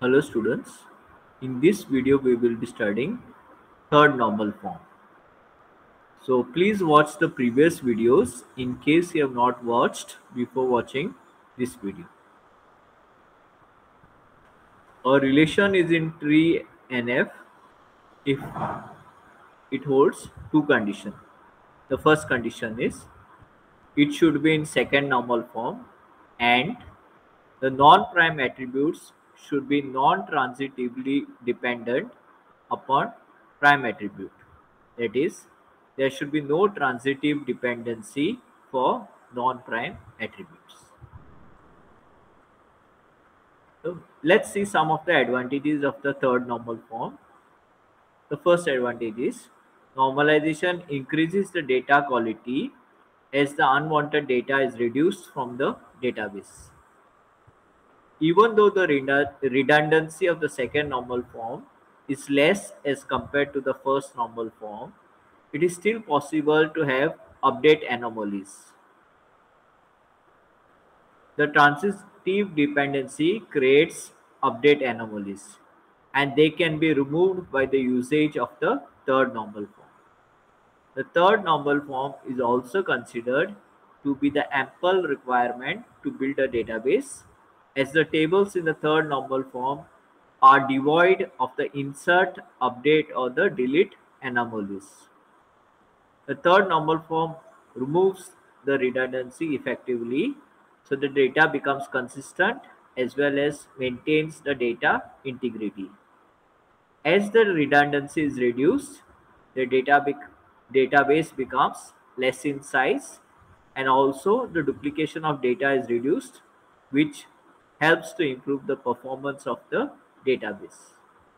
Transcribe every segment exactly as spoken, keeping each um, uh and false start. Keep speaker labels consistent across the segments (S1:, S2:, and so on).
S1: Hello students, in this video we will be studying third normal form. So please watch the previous videos in case you have not watched before watching this video. A relation is in tree N F if it holds two conditions. The first condition is it should be in second normal form and the non-prime attributes should be non-transitively dependent upon prime attribute. That is, there should be no transitive dependency for non-prime attributes. So let's see some of the advantages of the third normal form. The first advantage is normalization increases the data quality as the unwanted data is reduced from the database. Even though the redundancy of the second normal form is less as compared to the first normal form, it is still possible to have update anomalies. The transitive dependency creates update anomalies and they can be removed by the usage of the third normal form. The third normal form is also considered to be the ample requirement to build a database, as the tables in the third normal form are devoid of the insert, update or the delete anomalies. The third normal form removes the redundancy effectively, so the data becomes consistent as well as maintains the data integrity. As the redundancy is reduced, the data bec database becomes less in size and also the duplication of data is reduced, which helps to improve the performance of the database.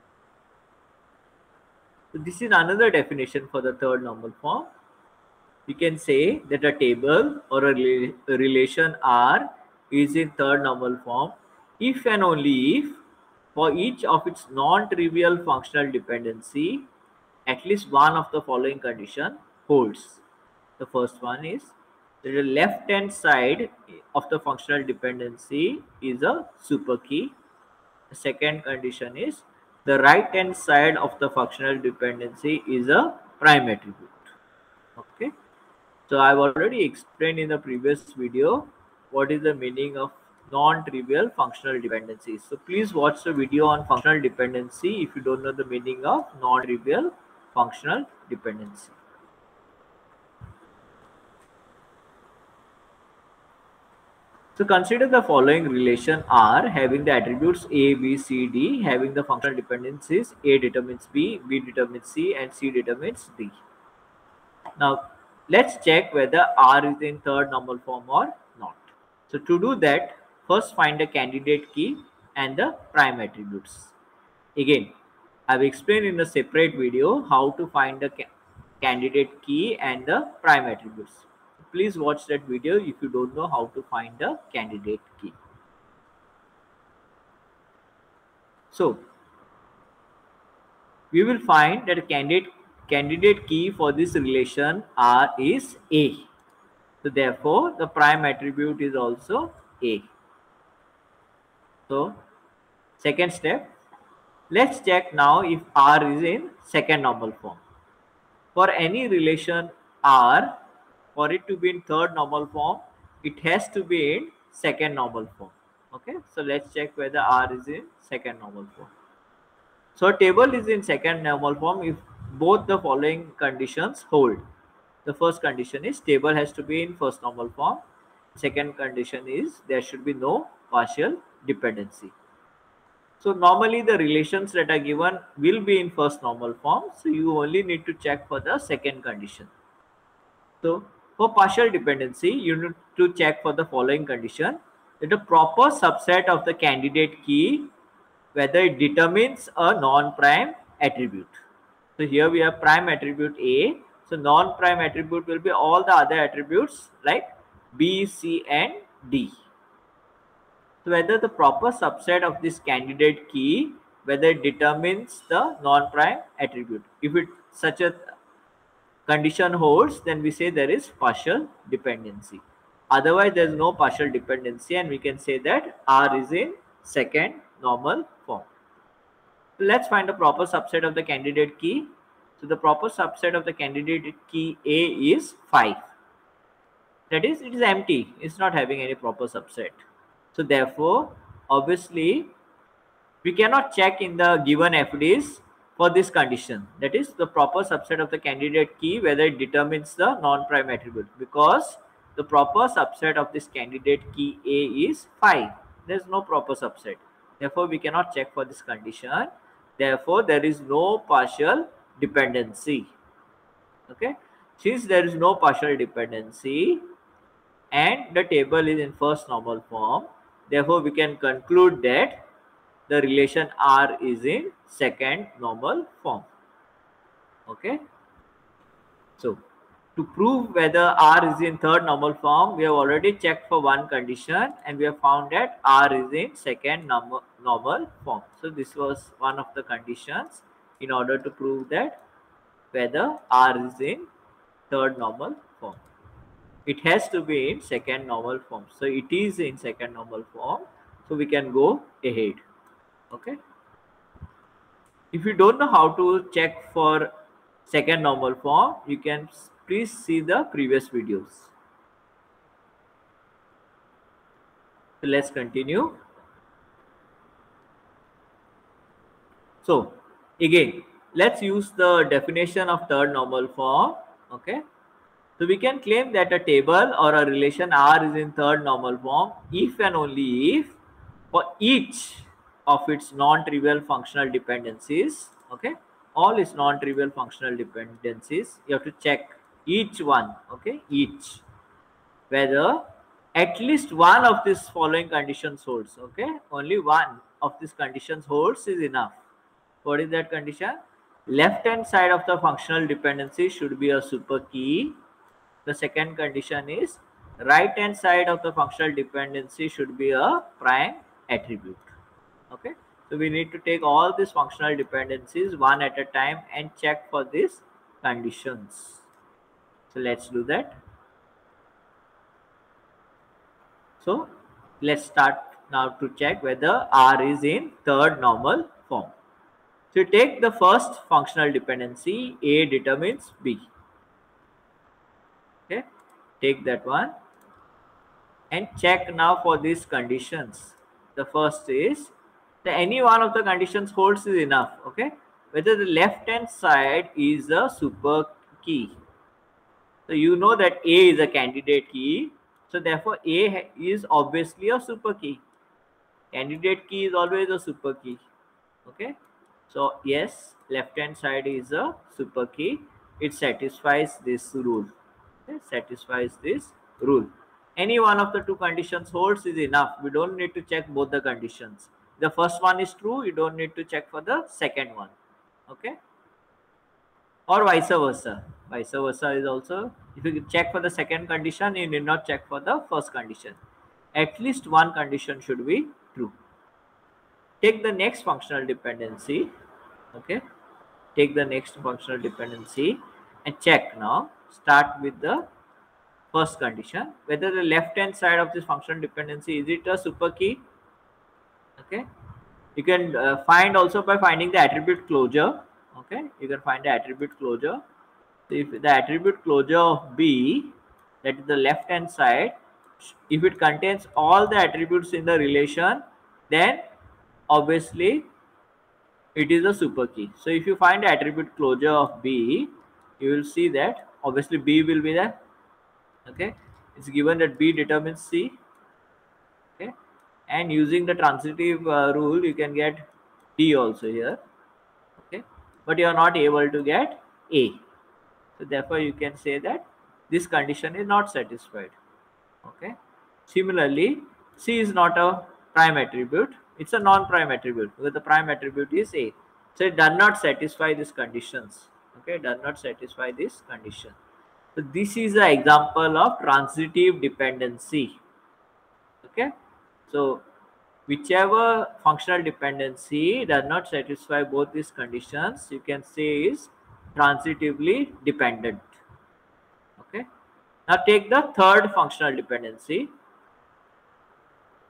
S1: So this is another definition for the third normal form. We can say that a table or a, rela a relation R is in third normal form if and only if for each of its non-trivial functional dependency, at least one of the following condition holds. The first one is that the left hand side of the functional dependency is a super key. The second condition is the right hand side of the functional dependency is a prime attribute. Okay. So I've already explained in the previous video what is the meaning of non-trivial functional dependencies. So please watch the video on functional dependency if you don't know the meaning of non-trivial functional dependency. So consider the following relation R having the attributes A, B, C, D, having the functional dependencies A determines B, B determines C and C determines D. Now let's check whether R is in third normal form or not. So to do that, first find the candidate key and the prime attributes. Again, I've explained in a separate video how to find the ca candidate key and the prime attributes. Please watch that video if you don't know how to find the candidate key. So we will find that a candidate candidate key for this relation R is A. So therefore the prime attribute is also A. So second step, let's check now if R is in second normal form. For any relation R, for it to be in third normal form, it has to be in second normal form. Okay, so let's check whether R is in second normal form. So a table is in second normal form if both the following conditions hold. The first condition is table has to be in first normal form. Second condition is there should be no partial dependency. So normally the relations that are given will be in first normal form. So you only need to check for the second condition. So for partial dependency, you need to check for the following condition, that a proper subset of the candidate key, whether it determines a non-prime attribute. So here we have prime attribute A. So non-prime attribute will be all the other attributes like B, C and D. So whether the proper subset of this candidate key, whether it determines the non-prime attribute. If it such a condition holds, then we say there is partial dependency. Otherwise there is no partial dependency and we can say that R is in second normal form. Let's find the proper subset of the candidate key. So the proper subset of the candidate key A is five. That is, it is empty. It's not having any proper subset. So therefore, obviously, we cannot check in the given F Ds for this condition. That is the proper subset of the candidate key, whether it determines the non-prime attribute, because the proper subset of this candidate key A is five. There is no proper subset. Therefore, we cannot check for this condition. Therefore, there is no partial dependency. Okay. Since there is no partial dependency and the table is in first normal form, therefore we can conclude that the relation R is in second normal form. Okay. So to prove whether R is in third normal form, we have already checked for one condition and we have found that R is in second normal, normal form. So this was one of the conditions in order to prove that whether R is in third normal form. It has to be in second normal form. So it is in second normal form. So we can go ahead. Okay. If you don't know how to check for second normal form, you can please see the previous videos. So let's continue. So again, let's use the definition of third normal form. Okay. So we can claim that a table or a relation R is in third normal form if and only if for each of its non-trivial functional dependencies, okay, all its non-trivial functional dependencies, you have to check each one, okay, each, whether at least one of these following conditions holds, okay, only one of these conditions holds is enough. What is that condition? Left hand side of the functional dependency should be a super key. The second condition is right hand side of the functional dependency should be a prime attribute. Okay, so we need to take all these functional dependencies one at a time and check for these conditions. So let's do that. So let's start now to check whether R is in third normal form. So take the first functional dependency, A determines B. Okay, take that one and check now for these conditions. The first is that any one of the conditions holds is enough. Okay, whether the left hand side is a super key. So you know that A is a candidate key. So therefore A is obviously a super key. Candidate key is always a super key. Okay, so yes, left hand side is a super key. It satisfies this rule. Okay, satisfies this rule. Any one of the two conditions holds is enough. We don't need to check both the conditions. The first one is true, you don't need to check for the second one. Okay, or vice versa. Vice versa is also, if you check for the second condition, you need not check for the first condition. At least one condition should be true. Take the next functional dependency. Okay, take the next functional dependency and check now. Start with the first condition, whether the left hand side of this functional dependency, is it a super key? Okay, you can uh, find also by finding the attribute closure. Okay, you can find the attribute closure. So if the attribute closure of B, that is the left hand side, if it contains all the attributes in the relation, then obviously it is a super key. So if you find the attribute closure of B, you will see that obviously B will be there. Okay, it's given that B determines C. Okay, and using the transitive uh, rule, you can get D also here. Okay, but you are not able to get A. So therefore, you can say that this condition is not satisfied. Okay. Similarly, C is not a prime attribute. It's a non-prime attribute because the prime attribute is A. So it does not satisfy these conditions. Okay, does not satisfy this condition. So this is an example of transitive dependency. Okay, so whichever functional dependency does not satisfy both these conditions, you can say is transitively dependent. Okay, now take the third functional dependency.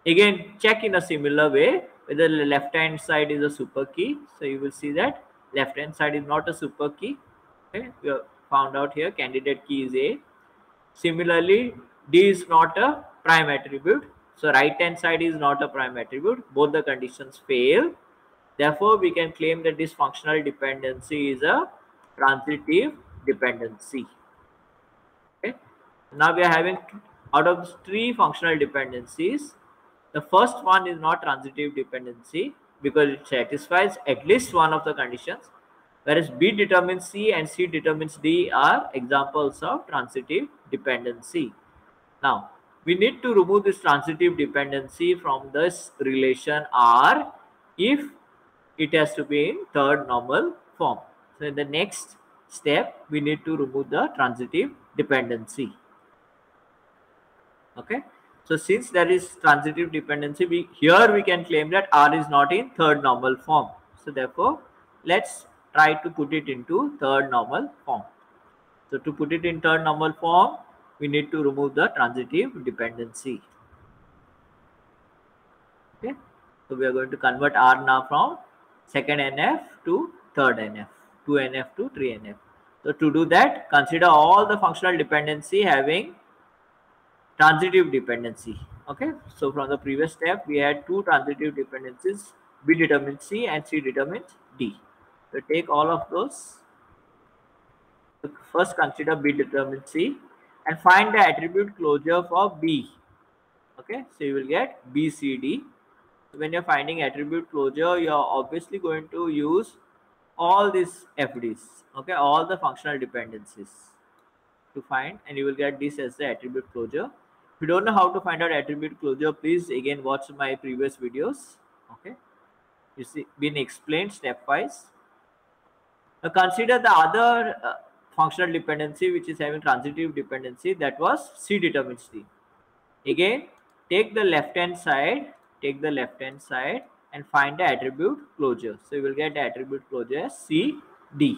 S1: Again, check in a similar way whether the left hand side is a super key. So you will see that left hand side is not a super key. Okay, we have found out here candidate key is A. Similarly, D is not a prime attribute. So right hand side is not a prime attribute. Both the conditions fail. Therefore, we can claim that this functional dependency is a transitive dependency. Okay. Now we are having, out of three functional dependencies, the first one is not transitive dependency because it satisfies at least one of the conditions, whereas B determines C and C determines D are examples of transitive dependency. Now, we need to remove this transitive dependency from this relation R if it has to be in third normal form. So, in the next step, we need to remove the transitive dependency. Okay. So, since there is transitive dependency, we here we can claim that R is not in third normal form. So, therefore, let's try to put it into third normal form. So, to put it in third normal form, we need to remove the transitive dependency. Okay. So, we are going to convert R now from second N F to third N F, two N F to three N F. So, to do that, consider all the functional dependency having transitive dependency. Okay, so from the previous step we had two transitive dependencies, B determines C and C determines D. So take all of those. So first consider B determines C and find the attribute closure for B. Okay, so you will get B C D. So when you're finding attribute closure, you're obviously going to use all these F Ds, okay, all the functional dependencies to find, and you will get this as the attribute closure. If you don't know how to find out attribute closure, please again watch my previous videos. Okay, you see, been explained stepwise. Now consider the other uh, functional dependency which is having transitive dependency, that was C determines D. Again, take the left hand side, take the left hand side and find the attribute closure. So you will get the attribute closure as C D.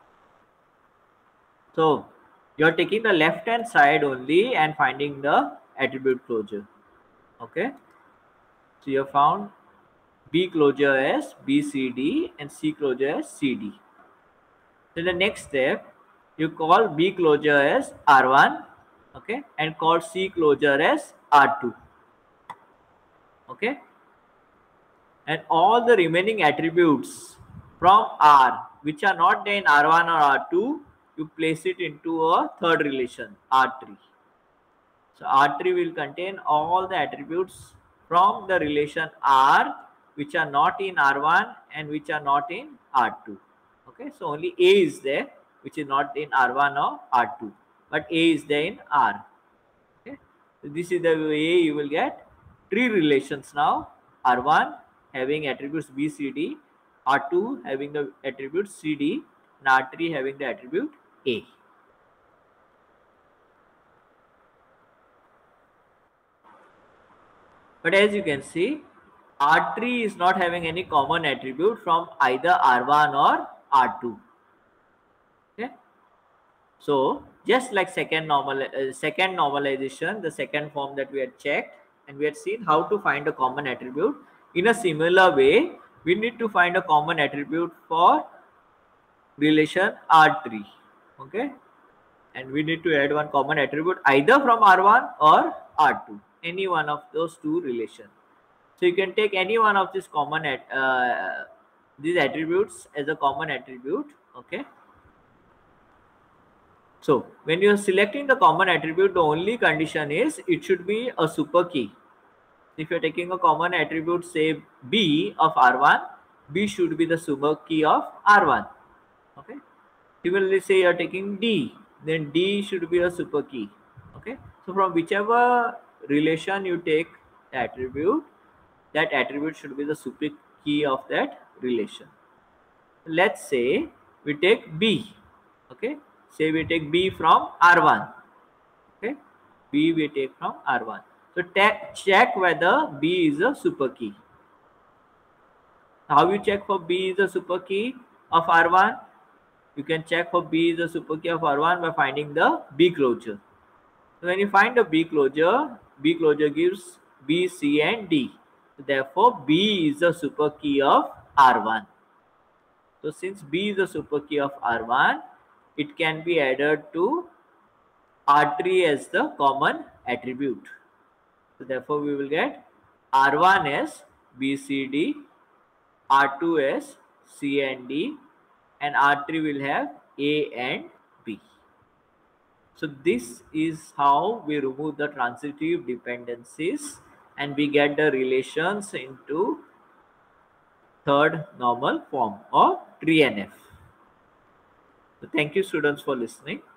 S1: So you are taking the left hand side only and finding the attribute closure. Okay, so you have found B closure as B C D and C closure as C D. So the next step, you call B closure as R one, okay, and call C closure as R two. Okay, and all the remaining attributes from R which are not there in R one or R two, you place it into a third relation, R three. So R three will contain all the attributes from the relation R which are not in R one and which are not in R two. Okay, so only A is there which is not in R one or R two, but A is there in R. Okay, so this is the way you will get three relations now: R one having attributes B C D, R two having the attribute C D, and R three having the attribute A. But as you can see, R three is not having any common attribute from either R one or R two. Okay, so just like second normal uh, second normalization, the second form that we had checked, and we had seen how to find a common attribute. In a similar way, we need to find a common attribute for relation R three. Okay, and we need to add one common attribute either from R one or R two, any one of those two relations. So you can take any one of these common at, uh, these attributes as a common attribute. Okay, so when you are selecting the common attribute, the only condition is it should be a super key. If you are taking a common attribute, say B of R one, B should be the super key of R one. Okay, similarly, say you are taking D, then D should be a super key. Okay, so from whichever relation you take the attribute, that attribute should be the super key of that relation. Let's say we take B. Okay, say we take B from R one. Okay, B we take from R one. So check whether B is a super key. How you check for B is a super key of R one? You can check for B is a super key of R one by finding the B closure. So when you find the B closure, B closure gives B, C and D. Therefore, B is the super key of R one. So since B is the super key of R one, it can be added to R three as the common attribute. So therefore, we will get R one as B, C, D, R two as C and D, and R three will have A and B. So this is how we remove the transitive dependencies and we get the relations into third normal form or tree N F. So thank you students for listening.